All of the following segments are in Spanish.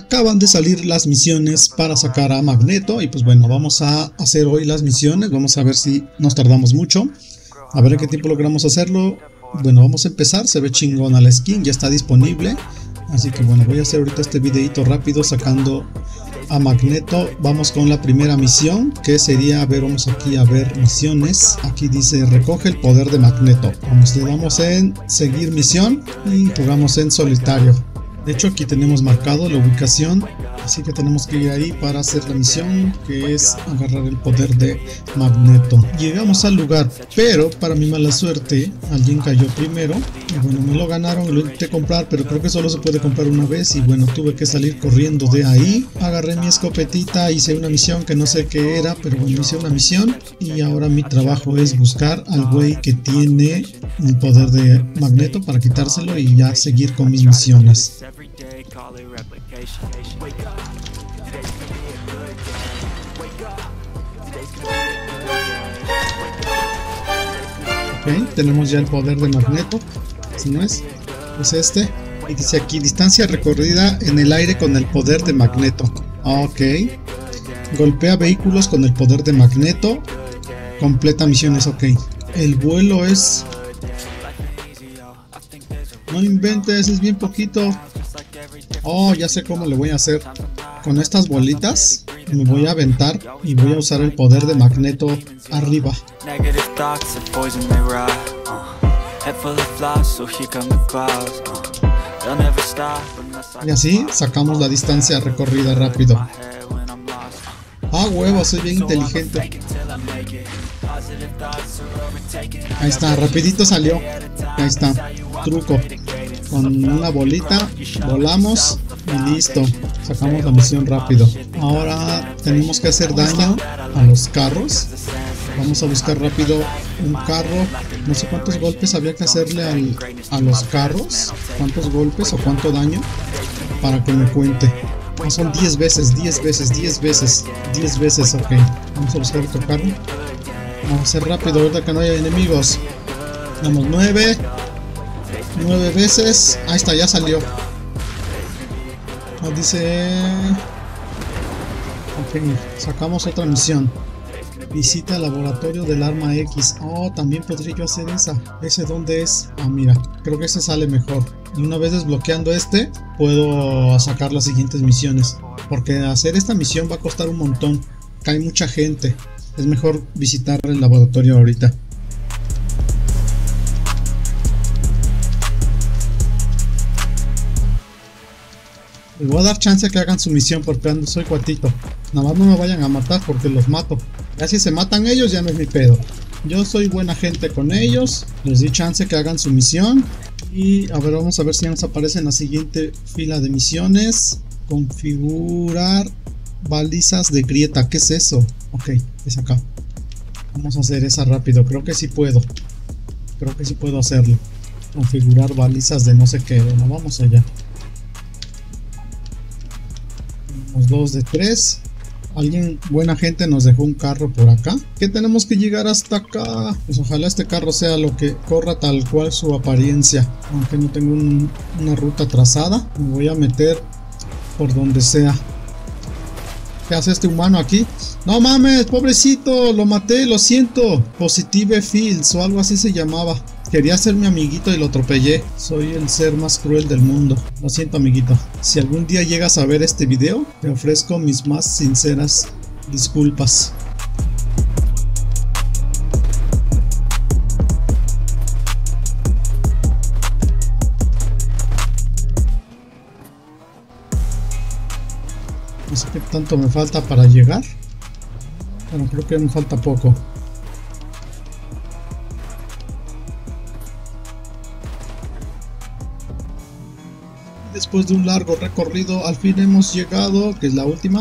Acaban de salir las misiones para sacar a Magneto y pues bueno, vamos a hacer hoy las misiones. Vamos a ver si nos tardamos mucho, a ver en qué tiempo logramos hacerlo. Bueno, vamos a empezar. Se ve chingona la skin, ya está disponible. Así que bueno, voy a hacer ahorita este videito rápido sacando a Magneto. Vamos con la primera misión, que sería, a ver, vamos aquí a ver misiones. Aquí dice recoge el poder de Magneto. Le damos en seguir misión y jugamos en solitario. De hecho aquí tenemos marcado la ubicación, así que tenemos que ir ahí para hacer la misión, que es agarrar el poder de Magneto. Llegamos al lugar, pero para mi mala suerte alguien cayó primero y bueno, me lo ganaron. Lo intenté comprar, pero creo que solo se puede comprar una vez y bueno, tuve que salir corriendo de ahí. Agarré mi escopetita, hice una misión que no sé qué era, pero bueno, hice una misión y ahora mi trabajo es buscar al güey que tiene el poder de Magneto para quitárselo y ya seguir con mis misiones. Ok, tenemos ya el poder de Magneto. Si no es este. Y dice aquí distancia recorrida en el aire con el poder de Magneto. Ok. Golpea vehículos con el poder de Magneto. Completa misiones. Ok. El vuelo es... No inventes, es bien poquito. Oh, ya sé cómo le voy a hacer. Con estas bolitas me voy a aventar y voy a usar el poder de Magneto arriba. Y así sacamos la distancia recorrida rápido. Ah, huevo, soy bien inteligente. Ahí está, rapidito salió. Ahí está, truco. Con una bolita volamos y listo, sacamos la misión rápido. Ahora tenemos que hacer daño a los carros. Vamos a buscar rápido un carro. No sé cuántos golpes había que hacerle a los carros. Cuántos golpes o cuánto daño para que me cuente. No, son 10 veces, 10 veces, 10 veces, 10 veces, ok. Vamos a buscar otro carro. Vamos a hacer rápido ahorita que no haya enemigos. Damos 9 veces. Ahí está, ya salió. Nos dice... Ok, sacamos otra misión. Visita el laboratorio del arma X. Oh, también podría yo hacer esa. ¿Ese dónde es? Ah, mira, creo que ese sale mejor. Y una vez desbloqueando este, puedo sacar las siguientes misiones. Porque hacer esta misión va a costar un montón. Cae mucha gente. Es mejor visitar el laboratorio ahorita. Les voy a dar chance a que hagan su misión porque soy cuatito. Nada más no me vayan a matar porque los mato. Ya si se matan ellos ya no es mi pedo. Yo soy buena gente con ellos. Les di chance que hagan su misión. Y a ver, vamos a ver si ya nos aparece en la siguiente fila de misiones. Configurar balizas de grieta. ¿Qué es eso? Ok, es acá. Vamos a hacer esa rápido. Creo que sí puedo. Creo que sí puedo hacerlo. Configurar balizas de no sé qué. Bueno, vamos allá. 2 de 3. Alguien, buena gente, nos dejó un carro por acá. ¿Qué tenemos que llegar hasta acá? Pues ojalá este carro sea lo que corra tal cual su apariencia. Aunque no tengo una ruta trazada. Me voy a meter por donde sea. ¿Qué hace este humano aquí? No mames, pobrecito, lo maté, lo siento. Positive Fields o algo así se llamaba. Quería ser mi amiguito y lo atropellé. Soy el ser más cruel del mundo. Lo siento, amiguito. Si algún día llegas a ver este video, te ofrezco mis más sinceras disculpas. No sé qué tanto me falta para llegar. Bueno, creo que me falta poco. Después de un largo recorrido, al fin hemos llegado, que es la última.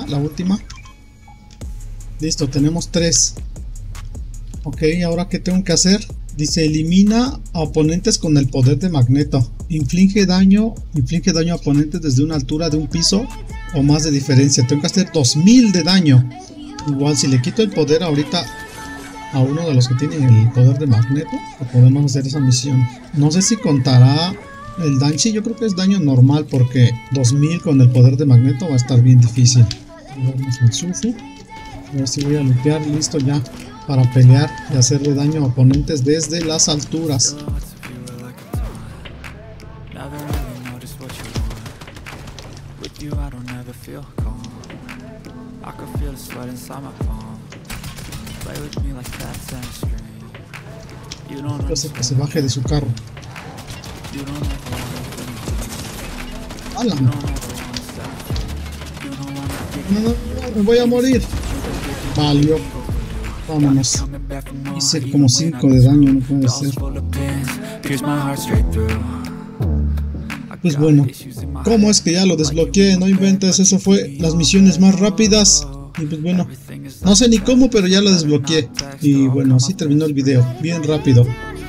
Listo, tenemos 3. Ok, ahora ¿qué tengo que hacer? Dice, elimina a oponentes con el poder de Magneto. Inflige daño a oponentes desde una altura de un piso o más de diferencia. Tengo que hacer 2000 de daño. Igual si le quito el poder ahorita a uno de los que tienen el poder de Magneto, podemos hacer esa misión. No sé si contará El daño, sí, yo creo que es daño normal porque 2000 con el poder de Magneto va a estar bien difícil. Vamos el Sufu. A ver si voy a lupear, listo ya, para pelear y hacerle daño a oponentes desde las alturas. Entonces que se baje de su carro. ¡Hala! No, me voy a morir. Valió. Vámonos. Hice como 5 de daño, no puede ser. Pues bueno, ¿cómo es que ya lo desbloqueé? No inventes, eso fue las misiones más rápidas. Y pues bueno, no sé ni cómo, pero ya lo desbloqueé. Y bueno, así terminó el video, bien rápido.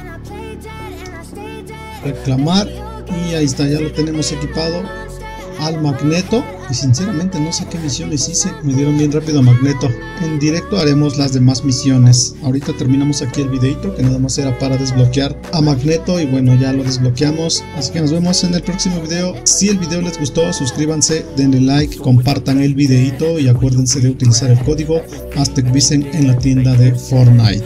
Reclamar. Y ahí está, ya lo tenemos equipado al Magneto. Y sinceramente no sé qué misiones hice, me dieron bien rápido a Magneto. En directo haremos las demás misiones. Ahorita terminamos aquí el videito, que nada más era para desbloquear a Magneto. Y bueno, ya lo desbloqueamos, así que nos vemos en el próximo video. Si el video les gustó, suscríbanse, denle like, compartan el videito y acuérdense de utilizar el código AztecVicen en la tienda de Fortnite.